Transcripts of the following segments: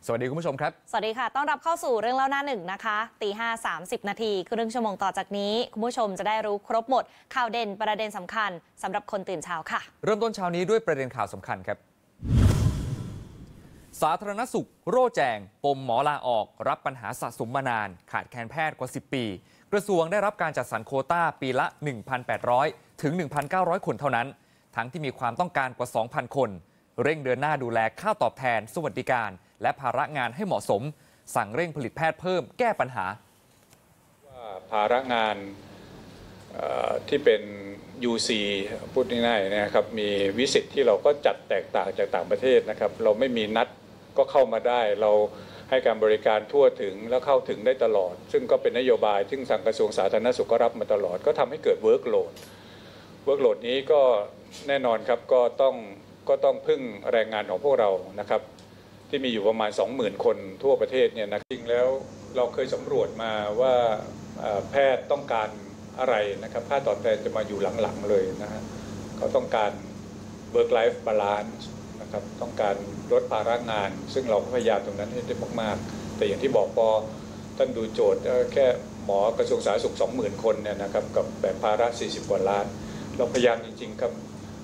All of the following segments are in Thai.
สวัสดีคุณผู้ชมครับสวัสดีค่ะต้อนรับเข้าสู่เรื่องเล่าหน้าหนึ่งนะคะตี 5:30 นาทีครึ่งชั่วโมงต่อจากนี้คุณผู้ชมจะได้รู้ครบหมดข่าวเด่นประเด็นสำคัญสำหรับคนตื่นเช้าค่ะเริ่มต้นเช้านี้ด้วยประเด็นข่าวสำคัญครับสาธารณสุขโร่แจงปมหมอลาออกรับปัญหาสะสมมานานขาดแคลนแพทย์กว่า10 ปีกระทรวงได้รับการจัดสรรโควต้าปีละ 1,800 ถึง 1,900 คนเท่านั้นทั้งที่มีความต้องการกว่า 2,000 คนเร่งเดินหน้าดูแลค่าตอบแทนสวัสดิการและภาระงานให้เหมาะสมสั่งเร่งผลิตแพทย์เพิ่มแก้ปัญหาว่าภาระงานที่เป็น UC พูดง่ายๆนะครับมีวิสิตที่เราก็จัดแตกต่างจากต่างประเทศนะครับเราไม่มีนัดก็เข้ามาได้เราให้การบริการทั่วถึงแล้วเข้าถึงได้ตลอดซึ่งก็เป็นนโยบายซึ่งทางกระทรวงสาธารณสุขก็รับมาตลอดก็ทำให้เกิดเวิร์กโหลดนี้ก็แน่นอนครับก็ต้องพึ่งแรงงานของพวกเรานะครับที่มีอยู่ประมาณ 20,000 คนทั่วประเทศเนี่ยนะจริงแล้วเราเคยสำรวจมาว่าแพทย์ต้องการอะไรนะครับค่าตอบแทนจะมาอยู่หลังๆเลยนะฮะเขาต้องการ work life balance นะครับต้องการลดภาระงานซึ่งเราพยายามตรงนั้นให้ได้มากๆแต่อย่างที่บอกพอท่านดูโจทย์แค่หมอกระทรวงสาธารณสุข 20,000 คนเนี่ยนะครับกับแบบภาระ40 กว่าล้านเราพยายามจริงๆครับ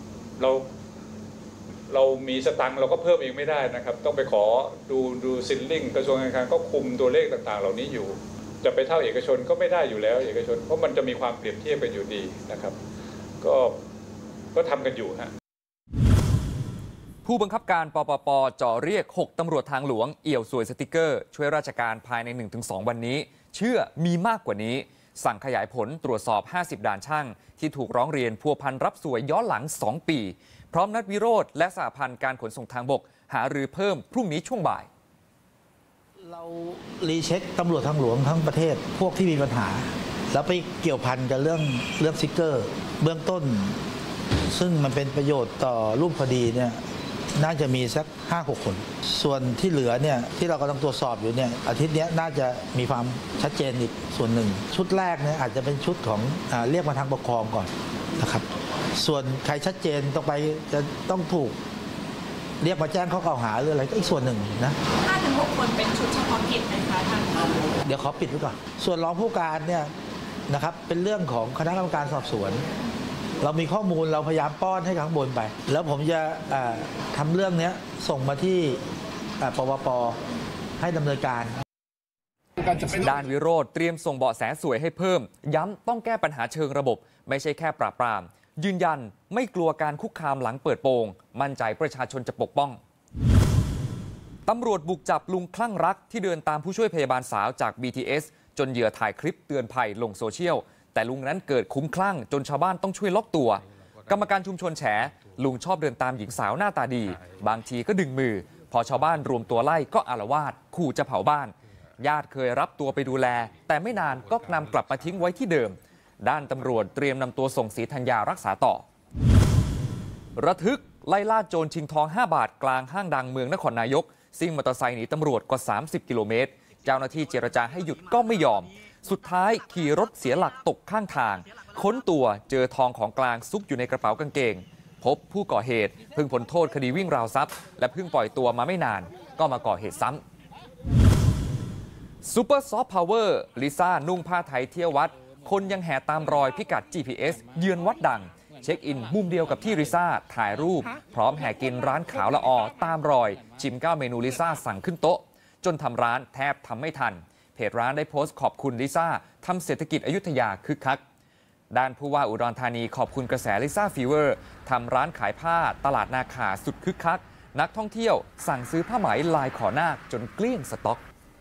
เรามีสตังค์เราก็เพิ่มเองไม่ได้นะครับต้องไปขอดูซิลลิ่งกระทรวงการคลังก็คุมตัวเลขต่างๆเหล่านี้อยู่จะไปเท่าเอกชนก็ไม่ได้อยู่แล้วเอกชนเพราะมันจะมีความเปรียบเทียบกันอยู่ดีนะครับก็ทำกันอยู่ฮะผู้บังคับการปปป.จ่อเรียก6ตำรวจทางหลวงเอี่ยวสวยสติกเกอร์ช่วยราชการภายใน 1-2 วันนี้เชื่อมีมากกว่านี้สั่งขยายผลตรวจสอบ50ด่านช่างที่ถูกร้องเรียนพัวพันรับสวยย้อนหลัง2 ปีพร้อมนัดวิโรธและสหพันธ์การขนส่งทางบกหารือเพิ่มพรุ่งนี้ช่วงบ่ายเรารีเช็คตำรวจทางหลวงทั้งประเทศพวกที่มีปัญหาแล้วไปเกี่ยวพันกับเรื่องสติ๊กเกอร์เบื้องต้นซึ่งมันเป็นประโยชน์ต่อรูปคดีเนี่ยน่าจะมีสัก 5-6 คนส่วนที่เหลือเนี่ยที่เรากำลังตรวจสอบอยู่เนี่ยอาทิตย์นี้น่าจะมีความชัดเจนอีกส่วนหนึ่งชุดแรกเนี่ยอาจจะเป็นชุดของเรียกมาทางปกครองก่อนนะครับส่วนใครชัดเจนต้องไปจะต้องถูกเรียกมาแจ้งข้อกล่าวหาหรืออะไรก็อีกส่วนหนึ่งนะ 5-6 คนเป็นชุดเฉพาะกิจไหมคะท่านเดี๋ยวขอปิดไว้ก่อนส่วนรองผู้การเนี่ยนะครับเป็นเรื่องของคณะกรรมการสอบสวนเรามีข้อมูลเราพยายามป้อนให้ข้างบนไปแล้วผมจะทำเรื่องนี้ส่งมาที่ปปป.ให้ดำเนินการด้านวิโรธเตรียมส่งเบาะแสสวยให้เพิ่มย้ำต้องแก้ปัญหาเชิงระบบไม่ใช่แค่ปราบปรามยืนยันไม่กลัวการคุกคามหลังเปิดโปงมั่นใจประชาชนจะปกป้องตำรวจบุกจับลุงคลั่งรักที่เดินตามผู้ช่วยพยาบาลสาวจาก BTS จนเหยื่อถ่ายคลิปเตือนภัยลงโซเชียลแต่ลุงนั้นเกิดคุ้มคลั่งจนชาวบ้านต้องช่วยล็อกตัวกรรมการชุมชนแฉลุงชอบเดินตามหญิงสาวหน้าตาดีบางทีก็ดึงมือพอชาวบ้านรวมตัวไล่ก็อาละวาดขู่จะเผาบ้านญาติเคยรับตัวไปดูแลแต่ไม่นานก็นำกลับมาทิ้งไว้ที่เดิมด้านตำรวจเตรียมนำตัวส่งศรีธัญญารักษาต่อระทึกไล่ล่าโจรชิงทอง5 บาทกลางห้างดังเมืองนครนายกซิ่งมอเตอร์ไซค์หนีตำรวจกว่า30 กิโลเมตรเจ้าหน้าที่เจรจาให้หยุดก็ไม่ยอมสุดท้ายขี่รถเสียหลักตกข้างทางค้นตัวเจอทองของกลางซุกอยู่ในกระเป๋ากางเกงพบผู้ก่อเหตุเพิ่งพ้นโทษคดีวิ่งราวทรัพย์และเพิ่งปล่อยตัวมาไม่นานก็มาก่อเหตุซ้ำซูเปอร์ซอฟต์พาวเวอร์ลิซ่านุ่งผ้าไทยเที่ยววัดคนยังแห่ตามรอยพิกัด GPS เยือนวัดดังเช็คอินมุมเดียวกับที่ลิซ่าถ่ายรูปพร้อมแห่กินร้านขาวละอตามรอยชิม9 เมนูลิซ่าสั่งขึ้นโต๊ะจนทำร้านแทบทำไม่ทันเพจร้านได้โพสต์ขอบคุณลิซ่าทำเศรษฐกิจอยุธยาคึกคักด้านผู้ว่าอุดรธานีขอบคุณกระแสลิซ่าฟีเวอร์ทำร้านขายผ้าตลาดนาขาสุดคึกคักนักท่องเที่ยวสั่งซื้อผ้าไหมลายขอนาคจนเกลี้ยงสต็อก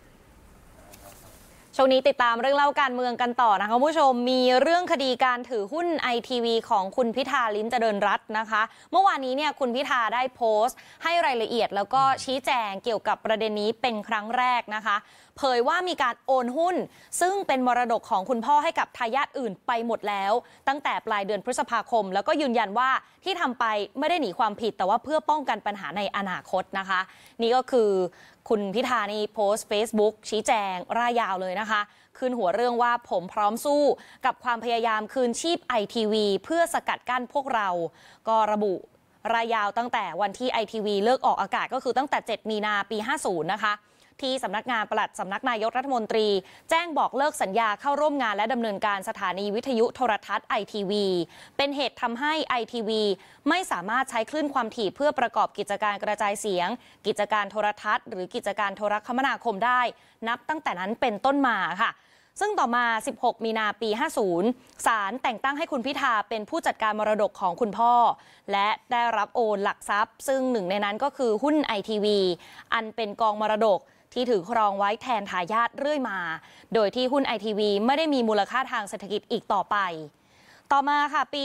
ช่วงนี้ติดตามเรื่องเล่าการเมืองกันต่อนะคะคุณผู้ชมมีเรื่องคดีการถือหุ้น ITV ของคุณพิธาลิ้มเจริญรัตน์นะคะเมื่อวานนี้เนี่ยคุณพิธาได้โพสต์ให้รายละเอียดแล้วก็ชี้แจงเกี่ยวกับประเด็นนี้เป็นครั้งแรกนะคะเผยว่ามีการโอนหุ้นซึ่งเป็นมรดกของคุณพ่อให้กับทายาทอื่นไปหมดแล้วตั้งแต่ปลายเดือนพฤษภาคมแล้วก็ยืนยันว่าที่ทำไปไม่ได้หนีความผิดแต่ว่าเพื่อป้องกันปัญหาในอนาคตนะคะนี่ก็คือคุณพิธานี่โพสต์ Facebook ชี้แจงร่ายยาวเลยนะคะขึ้นหัวเรื่องว่าผมพร้อมสู้กับความพยายามคืนชีพ ITV เพื่อสกัดกั้นพวกเราก็ระบุรายยาวตั้งแต่วันที่ ITV เลิกออกอากาศก็คือตั้งแต่ 7 มีนาปี 50 นะคะที่สำนักงานปลัดสำนักนายกรัฐมนตรีแจ้งบอกเลิกสัญญาเข้าร่วมงานและดำเนินการสถานีวิทยุโทรทัศน์ ITV เป็นเหตุทำให้ ITV ไม่สามารถใช้คลื่นความถี่เพื่อประกอบกิจการกระจายเสียงกิจการโทรทัศน์หรือกิจการโทรคมนาคมได้นับตั้งแต่นั้นเป็นต้นมาค่ะซึ่งต่อมา 16 มีนาปี 50 ศาลแต่งตั้งให้คุณพิธาเป็นผู้จัดการมรดกของคุณพ่อและได้รับโอนหลักทรัพย์ซึ่งหนึ่งในนั้นก็คือหุ้น ITV อันเป็นกองมรดกที่ถือครองไว้แทนทายาทเรื่อยมาโดยที่หุ้น ITV ไม่ได้มีมูลค่าทางเศรษฐกิจอีกต่อไปต่อมาค่ะปี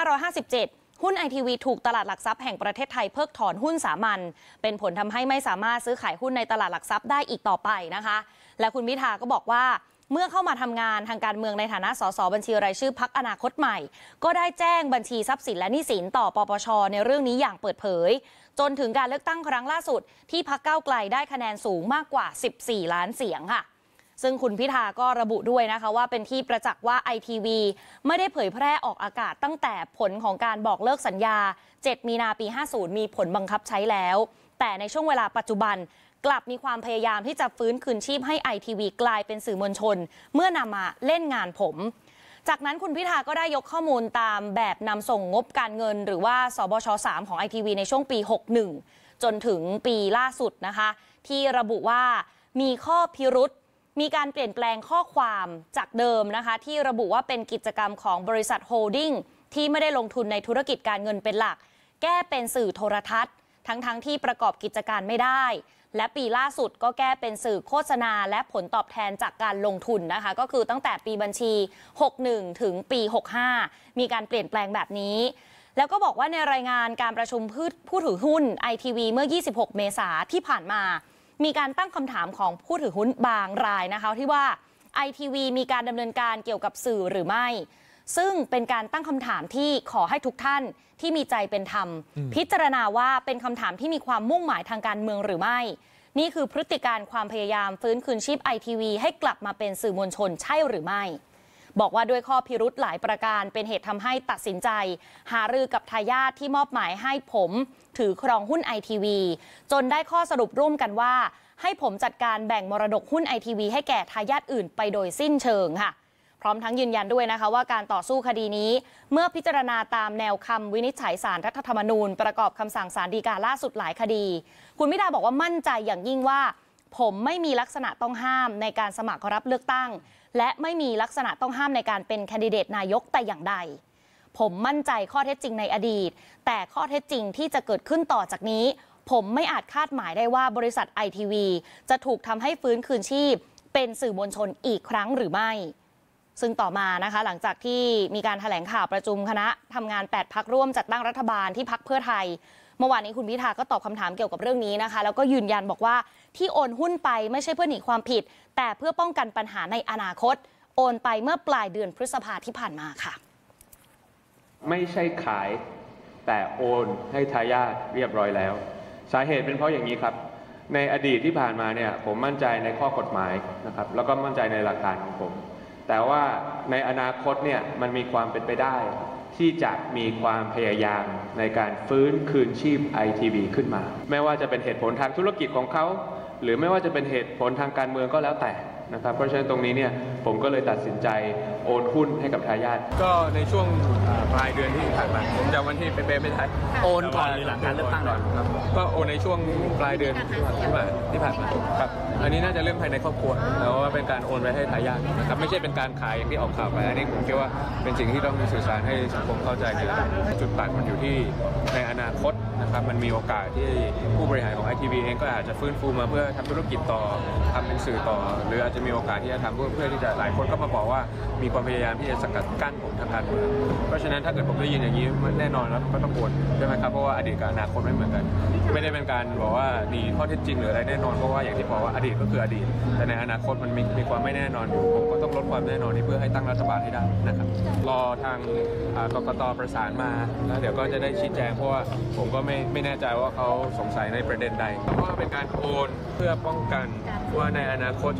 2557 หุ้น ITV ถูกตลาดหลักทรัพย์แห่งประเทศไทยเพิกถอนหุ้นสามัญเป็นผลทำให้ไม่สามารถซื้อขายหุ้นในตลาดหลักทรัพย์ได้อีกต่อไปนะคะและคุณพิธาก็บอกว่าเมื่อเข้ามาทำงานทางการเมืองในฐานะสสบัญชีรายชื่อพรรคอนาคตใหม่ก็ได้แจ้งบัญชีทรัพย์สินและหนี้สินต่อปปช.ในเรื่องนี้อย่างเปิดเผยจนถึงการเลือกตั้งครั้งล่าสุดที่พรรคก้าวไกลได้คะแนนสูงมากกว่า 14 ล้านเสียงค่ะซึ่งคุณพิธาก็ระบุด้วยนะคะว่าเป็นที่ประจักษ์ว่า ITV ไม่ได้เผยแพร่ออกอากาศตั้งแต่ผลของการบอกเลิกสัญญา 7 มีนาปี 50 มีผลบังคับใช้แล้วแต่ในช่วงเวลาปัจจุบันกลับมีความพยายามที่จะฟื้นคืนชีพให้ ITV กลายเป็นสื่อมวลชนเมื่อนำมาเล่นงานผมจากนั้นคุณพิธาก็ได้ยกข้อมูลตามแบบนำส่งงบการเงินหรือว่าสบช.3 ของ ITV ในช่วงปี 61 จนถึงปีล่าสุดนะคะที่ระบุว่ามีข้อพิรุธมีการเปลี่ยนแปลงข้อความจากเดิมนะคะที่ระบุว่าเป็นกิจกรรมของบริษัทโฮลดิ้งที่ไม่ได้ลงทุนในธุรกิจการเงินเป็นหลักแก้เป็นสื่อโทรทัศน์ทั้งที่ประกอบกิจการไม่ได้และปีล่าสุดก็แก้เป็นสื่อโฆษณาและผลตอบแทนจากการลงทุนนะคะก็คือตั้งแต่ปีบัญชี 61 ถึงปี 65 มีการเปลี่ยนแปลงแบบนี้แล้วก็บอกว่าในรายงานการประชุมผู้ถือหุ้น ITV เมื่อ 26 เมษายนที่ผ่านมามีการตั้งคำถามของผู้ถือหุ้นบางรายนะคะที่ว่า ITV มีการดำเนินการเกี่ยวกับสื่อหรือไม่ซึ่งเป็นการตั้งคำถามที่ขอให้ทุกท่านที่มีใจเป็นธรรมพิจารณาว่าเป็นคำถามที่มีความมุ่งหมายทางการเมืองหรือไม่นี่คือพฤติการความพยายามฟื้นคืนชีพ ITV ให้กลับมาเป็นสื่อมวลชนใช่หรือไม่บอกว่าด้วยข้อพิรุธหลายประการเป็นเหตุทำให้ตัดสินใจหารือกับทายาทที่มอบหมายให้ผมถือครองหุ้น ITV จนได้ข้อสรุปร่วมกันว่าให้ผมจัดการแบ่งมรดกหุ้น ITV ให้แก่ทายาทอื่นไปโดยสิ้นเชิงค่ะพร้อมทั้งยืนยันด้วยนะคะว่าการต่อสู้คดีนี้เมื่อพิจารณาตามแนวคำวินิจฉัยศาลรัฐธรรมนูญประกอบคำสั่งศาลฎีกาล่าสุดหลายคดีคุณพิธาบอกว่ามั่นใจอย่างยิ่งว่าผมไม่มีลักษณะต้องห้ามในการสมัครรับเลือกตั้งและไม่มีลักษณะต้องห้ามในการเป็นแคนดิเดตนายกแต่อย่างใดผมมั่นใจข้อเท็จจริงในอดีตแต่ข้อเท็จจริงที่จะเกิดขึ้นต่อจากนี้ผมไม่อาจคาดหมายได้ว่าบริษัท ITV จะถูกทำให้ฟื้นคืนชีพเป็นสื่อมวลชนอีกครั้งหรือไม่ซึ่งต่อมานะคะหลังจากที่มีการแถลงข่าวประชุมคณะทำงาน8พรรคร่วมจัดตั้งรัฐบาลที่พรรคเพื่อไทยเมื่อวานนี้คุณพิธาก็ตอบคำถามเกี่ยวกับเรื่องนี้นะคะแล้วก็ยืนยันบอกว่าที่โอนหุ้นไปไม่ใช่เพื่อหนีความผิดแต่เพื่อป้องกันปัญหาในอนาคตโอนไปเมื่อปลายเดือนพฤษภาที่ผ่านมาค่ะไม่ใช่ขายแต่โอนให้ทายาทเรียบร้อยแล้วสาเหตุเป็นเพราะอย่างนี้ครับในอดีตที่ผ่านมาเนี่ยผมมั่นใจในข้อกฎหมายนะครับแล้วก็มั่นใจในหลักการของผมแต่ว่าในอนาคตเนี่ยมันมีความเป็นไปได้ที่จะมีความพยายามในการฟื้นคืนชีพ ITV ขึ้นมาไม่ว่าจะเป็นเหตุผลทางธุรกิจของเขาหรือไม่ว่าจะเป็นเหตุผลทางการเมืองก็แล้วแต่นะครับเพราะฉะนั้นตรงนี้เนี่ยผมก็เลยตัดสินใจโอนหุ้นให้กับทายาทก็ในช่วงปลายเดือนที่ผ่านมาผมจำวันที่เป๊ะๆไม่ได้โอนก่อนหรือหลังการเลือกตั้งก่อนครับก็โอนในช่วงปลายเดือนที่ผ่านมาครับอันนี้น่าจะเรื่องภายในครอบครัวแล้วว่าเป็นการโอนไปให้ทายาทนะครับไม่ใช่เป็นการขายอย่างที่ออกข่าวไปอันนี้ผมคิดว่าเป็นสิ่งที่ต้องสื่อสารให้สังคมเข้าใจคือจุดตัดมันอยู่ที่ในอนาคตนะครับมันมีโอกาสที่ผู้บริหารของ ITV เองก็อาจจะฟื้นฟูมาเพื่อทำธุรกิจต่อทำเป็นสื่อต่อหรืออาจจะมีโอกาสที่จะทำเพื่อที่จะหลายคนก็มาบอกว่ามีความพยายามที่จะสกัดกั้นผมทางการเมืองเพราะฉะนั้นถ้าเกิดผมได้ยินอย่างนี้มันแน่นอนแล้วก็ต้องโอนใช่ไหมครับเพราะว่าอดีตกับอนาคตไม่เหมือนกันไม่ได้เป็นการบอกว่าหนีข้อเท็จจริงหรืออะไรแน่นอนเพราะว่าอย่างที่บอกว่าอดีตก็คืออดีตแต่ในอนาคตมันมีความไม่แน่นอนอยู่ผมก็ต้องลดความแน่นอนนี้เพื่อให้ตั้งรัฐบาลให้ได้นะครับรอทางกกต.ประสานมาแล้วเดี๋ยวก็จะได้ชี้แจงเพราะว่าผมก็ไม่แน่ใจว่าเขาสงสัยในประเด็นใดเพราะว่าเป็นการโอนเพื่อป้องกันว่าในอนาคตจะมีการ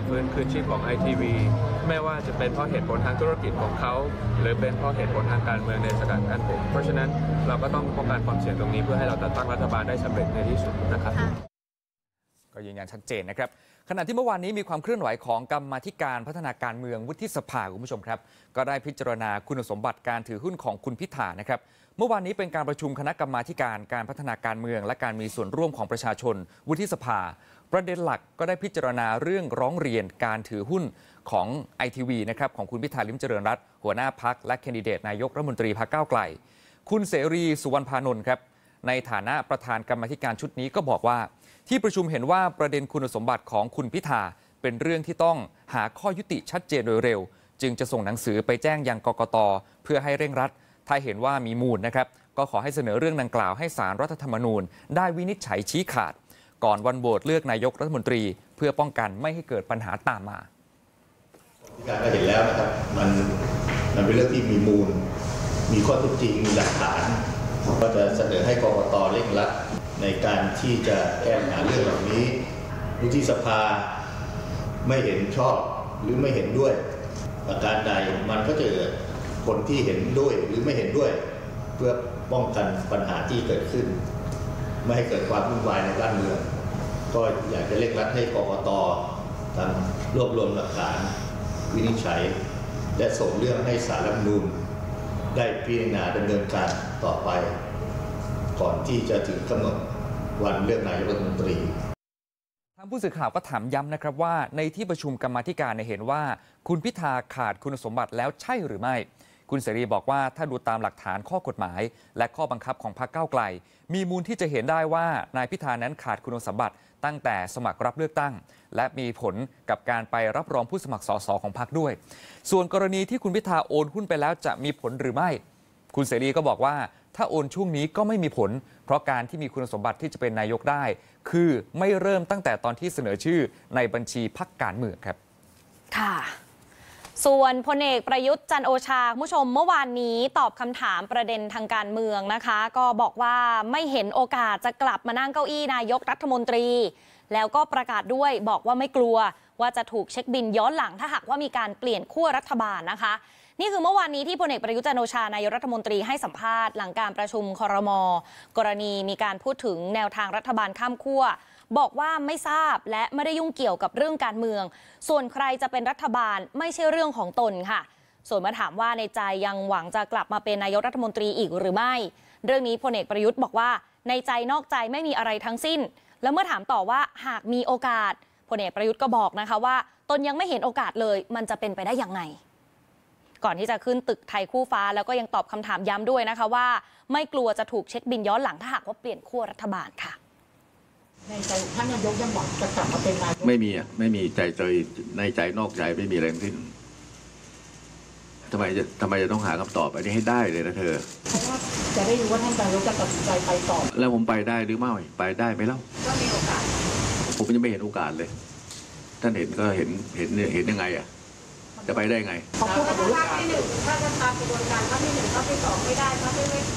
ฟื้นคืนชีพของ ITV ไม่ว่าจะเป็นเพราะเหตุผลทางธุรกิจของเขาหรือเป็นเพราะเหตุผลทางการเมืองในสกัดกั้นผมเพราะฉะนั้นเราก็ต้องป้องกันความเสี่ยงตรงนี้เพื่อให้เราจัดตั้งรัฐบาลได้สำเร็จในที่สุดนะครับก็ยืนยันชัดเจนนะครับขณะที่เมื่อวานนี้มีความเคลื่อนไหวของกรรมาธิการพัฒนาการเมืองวุฒิสภาคุณผู้ชมครับก็ได้พิจารณาคุณสมบัติการถือหุ้นของคุณพิธานะครับเมื่อวานนี้เป็นการประชุมคณะกรรมาธิการการพัฒนาการเมืองและการมีส่วนร่วมของประชาชนวุฒิสภาประเด็นหลักก็ได้พิจารณาเรื่องร้องเรียนการถือหุ้นของ ITV นะครับของคุณพิธาลิ้มเจริญรัตน์หัวหน้าพรรคและแคนดิเดตนายกรัฐมนตรีพรรคก้าวไกลคุณเสรีสุวรรณพานนท์ครับในฐานะประธานกรรมาธิการชุดนี้ก็บอกว่าที่ประชุมเห็นว่าประเด็นคุณสมบัติของคุณพิธาเป็นเรื่องที่ต้องหาข้อยุติชัดเจนโดยเร็วจึงจะส่งหนังสือไปแจ้งยังกกต.เพื่อให้เร่งรัดถ้าเห็นว่ามีมูลนะครับก็ขอให้เสนอเรื่องดังกล่าวให้ศาลรัฐธรรมนูญได้วินิจฉัยชี้ขาดก่อนวันโหวตเลือกนายกรัฐมนตรีเพื่อป้องกันไม่ให้เกิดปัญหาตามมาการก็เห็นแล้วนะครับมันเป็นเรื่องที่มีมูลมีข้อเท็จจริงมีหลักฐานก็จะเสนอให้กกต.เร่งรัดในการที่จะแก้ปัญหาเรื่องเหล่านี้วุฒิสภาไม่เห็นชอบหรือไม่เห็นด้วยประการใดมันก็จะเกิดคนที่เห็นด้วยหรือไม่เห็นด้วยเพื่อป้องกันปัญหาที่เกิดขึ้นไม่ให้เกิดความวุ่นวายในบ้านเมืองก็อยากจะเร่งรัดให้กกต.ทำรวบรวมหลักฐานวินิจฉัยและส่งเรื่องให้ศาลรัฐธรรมนูญได้พิจารณาดำเนินการต่อไปก่อนที่จะถึงกำหนดวันเลือกนายกรัฐมนตรีทางผู้สื่อข่าวก็ถามย้ำนะครับว่าในที่ประชุมกรรมาธิการเห็นว่าคุณพิธาขาดคุณสมบัติแล้วใช่หรือไม่คุณเสรีบอกว่าถ้าดูตามหลักฐานข้อกฎหมายและข้อบังคับของพรรคก้าวไกลมีมูลที่จะเห็นได้ว่านายพิธานั้นขาดคุณสมบัติตั้งแต่สมัครรับเลือกตั้งและมีผลกับการไปรับรองผู้สมัครสสของพรรคด้วยส่วนกรณีที่คุณพิธาโอนหุ้นไปแล้วจะมีผลหรือไม่คุณเสรีก็บอกว่าถ้าโอนช่วงนี้ก็ไม่มีผลเพราะการที่มีคุณสมบัติที่จะเป็นนายกได้คือไม่เริ่มตั้งแต่ตอนที่เสนอชื่อในบัญชีพรรคการเมืองครับค่ะส่วนพลเอกประยุทธ์จันทร์โอชาคุณผู้ชมเมื่อวานนี้ตอบคำถามประเด็นทางการเมืองนะคะก็บอกว่าไม่เห็นโอกาสจะกลับมานั่งเก้าอี้นายกรัฐมนตรีแล้วก็ประกาศด้วยบอกว่าไม่กลัวว่าจะถูกเช็คบินย้อนหลังถ้าหากว่ามีการเปลี่ยนขั้วรัฐบาลนะคะนี่คือเมื่อวานนี้ที่พลเอกประยุทธ์จันทร์โอชานายกรัฐมนตรีให้สัมภาษณ์หลังการประชุมครม.กรณีมีการพูดถึงแนวทางรัฐบาลข้ามขั้วบอกว่าไม่ทราบและไม่ได้ยุ่งเกี่ยวกับเรื่องการเมืองส่วนใครจะเป็นรัฐบาลไม่ใช่เรื่องของตนค่ะส่วนมาถามว่าในใจยังหวังจะกลับมาเป็นนายกรัฐมนตรีอีกหรือไม่เรื่องนี้พลเอกประยุทธ์บอกว่าในใจนอกใจไม่มีอะไรทั้งสิ้นแล้วเมื่อถามต่อว่าหากมีโอกาสพลเอกประยุทธ์ก็บอกนะคะว่าตนยังไม่เห็นโอกาสเลยมันจะเป็นไปได้ยังไงก่อนที่จะขึ้นตึกไทยคู่ฟ้าแล้วก็ยังตอบคำถามย้ำด้วยนะคะว่าไม่กลัวจะถูกเช็คบินย้อนหลังถ้าหากว่าเปลี่ยนขั้วรัฐบาลค่ะในใจท่านนายกยังหวังจะกลับมาเป็นนายกไม่มีใจในใจนอกใจไม่มีอะไรทั้งสิ้นทำไมจะต้องหาคำตอบอันนี้ให้ได้เลยนะเธอเพราะว่าจะได้รู้ว่าท่านนายกจะตัดสินใจไปต่อแล้วผมไปได้หรือไม่ไปได้ไหมเล่าก็มีโอกาสผมยังไม่เห็นโอกาสเลยท่านเห็นก็เห็นยังไงอ่ะจะไปได้ไงเขาพูดกับภาคที่หนึ่งถ้าจะตามกระบวนการภาคที่หนึ่งภาคที่สองไม่ได้ภาคที่ไม่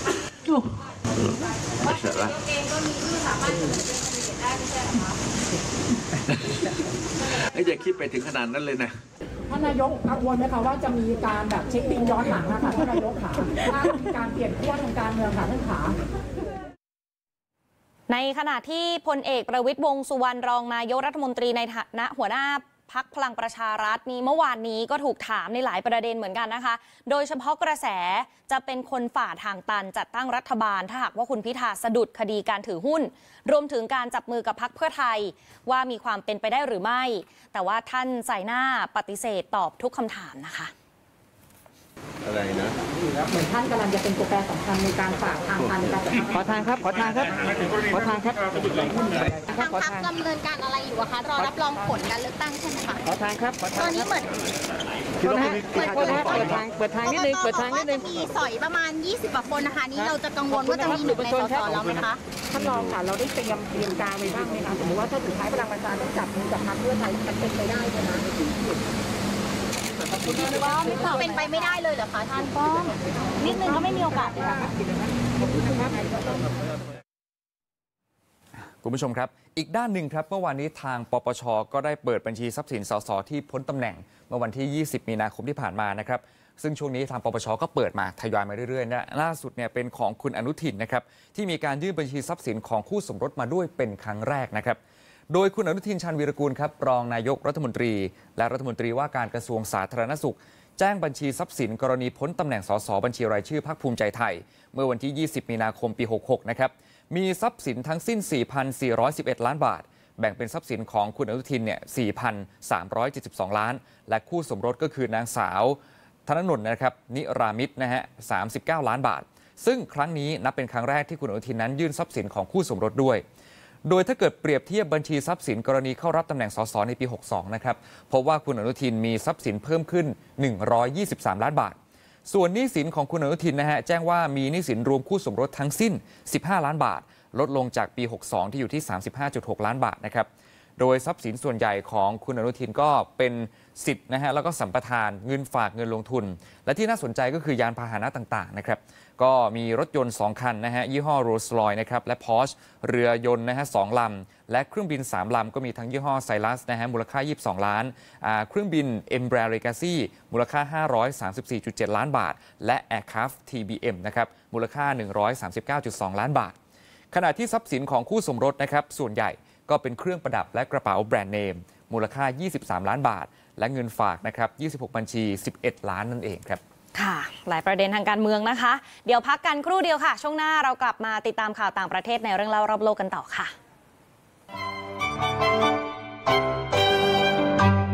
เสร็จแล้วเองก็มีที่สามารถเป็นได้ไม่ใช่หรอคะอย่าคิดไปถึงขนาดนั้นเลยนะท่านนายกกังวลไหมคะว่าจะมีการแบบเช็คบินย้อนหลังนะคะท่านนายกขาถ้ามีการเปลี่ยนขั้วทางการเมืองค่ะท่านขาในขณะที่พลเอกประวิตรวงษ์สุวรรณรองนายกรัฐมนตรีในฐานะหัวหน้าพรรคพลังประชารัฐนี้เมื่อวานนี้ก็ถูกถามในหลายประเด็นเหมือนกันนะคะโดยเฉพาะกระแสจะเป็นคนฝ่าทางตันจัดตั้งรัฐบาลถ้าหากว่าคุณพิธาสะดุดคดีการถือหุ้นรวมถึงการจับมือกับพรรคเพื่อไทยว่ามีความเป็นไปได้หรือไม่แต่ว่าท่านใส่หน้าปฏิเสธตอบทุกคำถามนะคะอะไรนะเหมือนท่านกำลังจะเป็นตัวแปรสำคัญในการฝ่าทางตันในการขอทางครับทางพรรคดำเนินการอะไรอยู่อะคะรอรับรองผลการเลือกตั้งใช่ไหมคะขอทางครับตอนนี้เหมือนเปิดทางนิดนึงมีสอยประมาณ20กว่าคนนะคะนี้เราจะกังวลว่าจะมีหนึ่งในส.ส.เราไหมคะท่านรองค่ะเราได้เตรียมการไว้บ้างไหมคะสมมติว่าถ้าสุดท้ายพลังประชารัฐต้องจับมือกับพรรคเพื่อไทยมันเป็นไปได้ไหมคะเป็นไปไม่ได้เลยเหรอคะท่านก็นิดนึงก็ไม่มีโอกาสเลยค่ะคุณผู้ชมครับอีกด้านหนึ่งครับเมื่อวานนี้ทางปปชก็ได้เปิดบัญชีทรัพย์สินสสที่พ้นตำแหน่งเมื่อวันที่ 20 มีนาคมที่ผ่านมานะครับซึ่งช่วงนี้ทางปปชก็เปิดมาทยอยมาเรื่อยๆนะล่าสุดเนี่ยเป็นของคุณอนุทินนะครับที่มีการยื่นบัญชีทรัพย์สินของคู่สมรสมาด้วยเป็นครั้งแรกนะครับโดยคุณอนุทินชาญวีรกูลครับรองนายกรัฐมนตรีและรัฐมนตรีว่าการกระทรวงสาธารณสุขแจ้งบัญชีทรัพย์สินกรณีพ้นตำแหน่งสสบัญชีรายชื่อพรรคภูมิใจไทยเมื่อวันที่ 20 มีนาคมปี 66 นะครับมีทรัพย์สินทั้งสิ้น 4,411 ล้านบาทแบ่งเป็นทรัพย์สินของคุณอนุทินเนี่ย 4,372 ล้านและคู่สมรสก็คือนางสาวธนนท์นะครับนิรามิตรนะฮะ 39 ล้านบาทซึ่งครั้งนี้นับเป็นครั้งแรกที่คุณอนุทินนั้นยื่นทรัพย์สินของคู่สมรสด้วยโดยถ้าเกิดเปรียบเทียบบัญชีทรัพย์สินกรณีเข้ารับตำแหน่งสสในปี 62 นะครับพบว่าคุณอนุทินมีทรัพย์สินเพิ่มขึ้น 123 ล้านบาทส่วนหนี้สินของคุณอนุทินนะฮะแจ้งว่ามีหนี้สินรวมคู่สมรสทั้งสิ้น 15 ล้านบาทลดลงจากปี 62 ที่อยู่ที่ 35.6 ล้านบาทนะครับโดยทรัพย์สินส่วนใหญ่ของคุณอนุทินก็เป็นสิทธิ์นะฮะแล้วก็สัมปทานเงินฝากเงินลงทุนและที่น่าสนใจก็คือยานพาหนะต่างๆนะครับก็มีรถยนต์ 2 คันนะฮะยี่ห้อ Rolls-Royce นะครับและ Porsche เรือยนต์นะฮะ 2 ลำและเครื่องบิน 3 ลำก็มีทั้งยี่ห้อ Cirrus นะฮะมูลค่า 22 ล้านเครื่องบิน Embraer Legacy มูลค่า 534.7 ล้านบาทและ Aircraft TBM นะครับมูลค่า 139.2 ล้านบาทขณะที่ทรัพย์สินของคู่สมรสนะครับส่วนใหญ่ก็เป็นเครื่องประดับและกระเป๋าแบรนด์เนมมูลค่า 23 ล้านบาทและเงินฝากนะครับ 26 บัญชี 11 ล้านนั่นเองครับค่ะหลายประเด็นทางการเมืองนะคะเดี๋ยวพักกันครู่เดียวค่ะช่วงหน้าเรากลับมาติดตามข่าวต่างประเทศในเรื่องเล่ารอบโลกกันต่อค่ะ